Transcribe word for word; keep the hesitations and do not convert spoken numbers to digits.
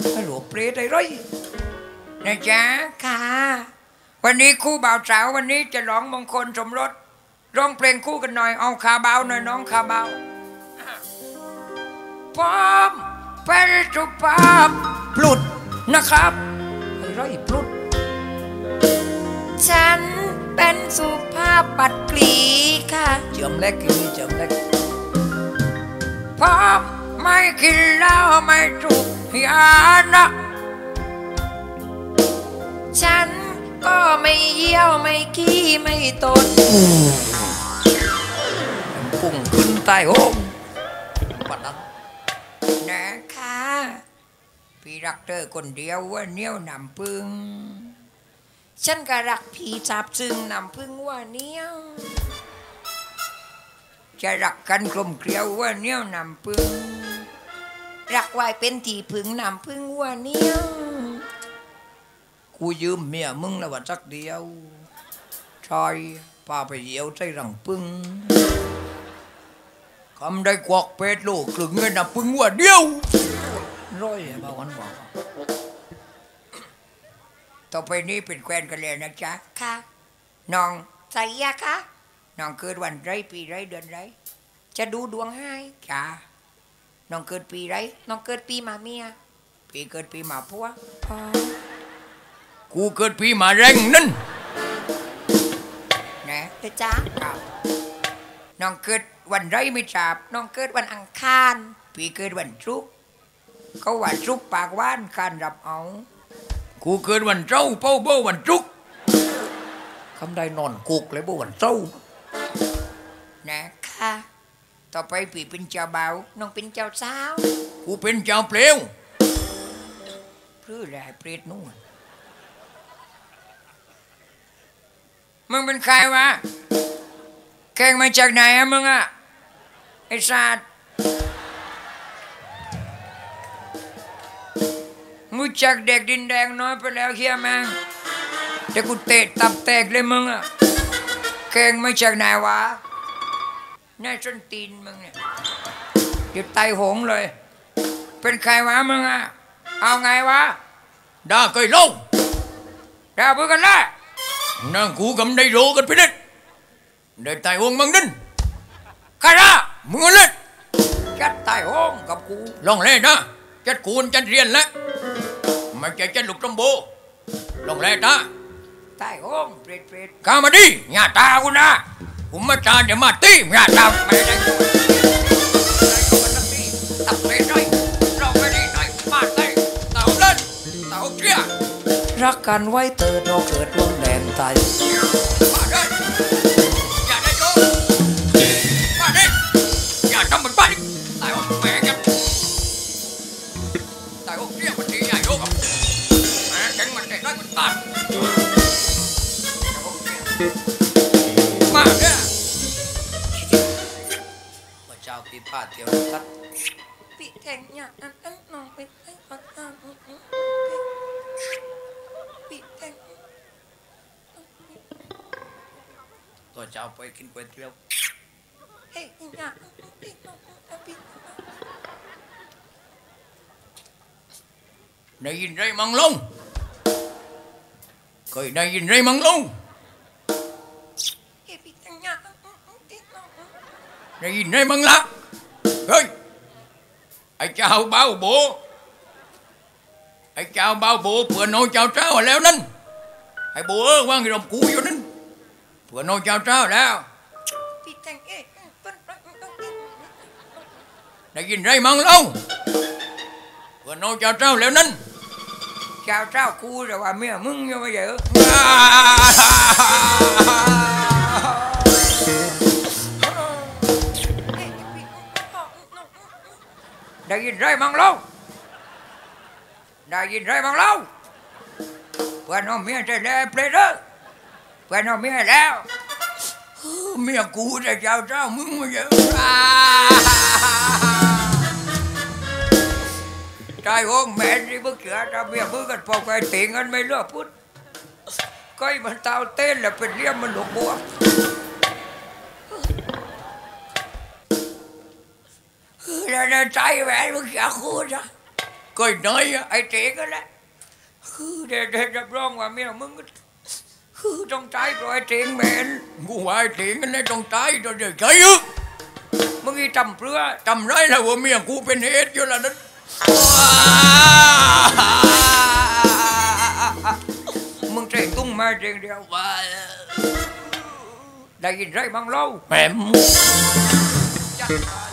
ให้หลวงเปรตไอ้ไรนะจ๊ะค่ะวันนี้คู่บ่าวสาววันนี้จะร้องมงคลสมรสร้องเพลงคู่กันหน่อยเอาคาบาวหน่อยน้องคาบาวพร้อมเป็นสุภาพพลุดนะครับไอ้ไรพลุดฉันเป็นสุภาพปัดกรีค่ะเจิมเล็กกินเจิมเล็กพร้อมไม่กินเหล้าไม่ถูกยานะฉันก็ไม่เยี่ยวไม่ขี้ไม่ตดปุ่งขึ้นใต้โฮมปัดนั้นนะคะพี่รักเธอคนเดียวว่าเนี้ยวนำพึ่งฉันก็รักพี่จับจึงนำพึ่งว่าเนี้ยวจะรักกันกลมเกลียวว่าเนี้ยวนำพึ่งรักไว้เป็นที่พึ่งนำพึ่งว่าเนี้ยวกูยืมเมียมึงแล้วว่าสักเดียวชอยพาไปเยี่ยวใจรังพึ่งคำได้กวักเป็ดโลกลึงเงินนำพึ่งว่าเดียวร้อยบ้าวันบอกต่อไปนี้เป็นแควนกันเลยนะจ๊ะค่ะน้องใส่ยาคะน้องเกิดวันไรปีไรเดือนไรจะดูดวงให้จ้าน้องเกิดปีไรน้องเกิดปีหมาเมียปีเกิดปีหมาพัวกูเกิดปีหมาแรงนั่นนะเด้อจ้าครับน้องเกิดวันไรไม่ทราบน้องเกิดวันอังคารปีเกิดวันศุกร์เขาว่าศุกร์ปากว่านคานรับเอากูเกิดวันเจ้าเป้าเบ้าวันจุกคำได้นอนกุกเลยเบ้าวันเจ้านะคะต่อไปปีเป็นเจ้าบ่าวน้องเป็นเจ้าสาวกูเป็นเจ้าเปลวเพื่ออะไรเปรตนู่นมึงเป็นใครวะแกงมาจากไหนอะมึงอะไอ้สัตว์งูจากเด็กดินแดงน้อยไปแล้วเฮียแม่งแต่กูเตะตับแตกเลยมึงอะแกงมาจากไหนวะนายส้นตีนมึงเนี่ยเดี๋ยวไตหงเลยเป็นใครวะมึงอะเอาไงวะด่าเคยลงด่าเพื่อกันละนั่งกูกำได้โรกันพินิจได้ไตหงมึงนั่นใครละมึงเล่นจัดไตหงกับกูลองเล่นนะจัดกูจัดเรียนแล้วไม่ใช่จัดลูกตำโบลองเล่นนะไตหงเปรตเปรตข้ามาดิหน้าตากูนะผมมาตาเดี๋ยวมาตีหน้าตาไม่ได้กูตับเปรตหน่อยลองไปดิหน่อยมาเตะเต่าเล่นเต่าเชี่ยรักกันไว้เติร์ดเราเกิดวงแดนไทยมาเด้อย่าได้โยมาเด้อย่าทำมันไปตายออกแม่กันตายออกเชี่ยมันดีใหญ่โยกับแม่แข็งมันได้น้อยมันตายมาเด้อพระเจ้าปีพาเที่ยวทัดปีแทงเนี่ยอันอันน้องไปให้พักตามปีแทงตัวเจ้าไปกินก๋วยเตี๋ยวเฮ้ยเนี่ยปีน้องปีได้ยินไรมังลงเคยได้ยินไรมังลงได้ยินไรมังละเฮ้ยไอ้เจ้าเบาโบไอ้เจ้าเบาโบเผื่อน้องเจ้าเจ้าแล้วนั่นไอ้โบเออว่างรบกูอยู่นั่นเผื่อน้องเจ้าเจ้าแล้วได้ยินไรมังลงเผื่อน้องเจ้าเจ้าแล้วนั่นเจ้าเจ้ากูแต่ว่าเมียมึงยังไม่เยอะได้ยินไรมังเล่าได้ยินไรมังเล่าเพื่อนน้องเมียจะได้เปรตเลยเพื่อนน้องเมียแล้วเมียกูจะเจ้าเจ้ามึงไม่เยอะใจห้องแม่ที่มึงเชื่อจะเมียมึงกันพอไปตีเงินไม่เลือกพุทธก็มันเต้าเต้นแล้วเป็นเลี้ยมมันหลงบัวแล้วใจแหวนมึงอยากคูดนะเคยน้อยอะไอ้เจ๊ก็แหละคือเด็ดเด็ดรับรองว่าเมียมึงคือต้องตายเพราะไอ้เจ๊งแมนกูว่าไอ้เจ๊งกันเลยต้องตายโดยเดี๋ยวใช่ยึกมึงอีจำเพื่อจำไรแล้วว่าเมียกูเป็นเหตุอยู่แล้วนั้นมึงใจตุ้งมาเดียวเดียวว่าได้ยินไรบ้างเล่าแหมจัด